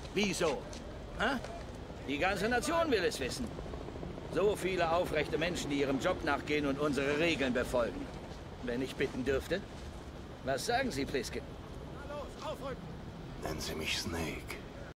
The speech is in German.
Wieso? Hä? Die ganze Nation will es wissen. So viele aufrechte Menschen, die ihrem Job nachgehen und unsere Regeln befolgen. Wenn ich bitten dürfte? Was sagen Sie, Pliskin? Nennen Sie mich Snake.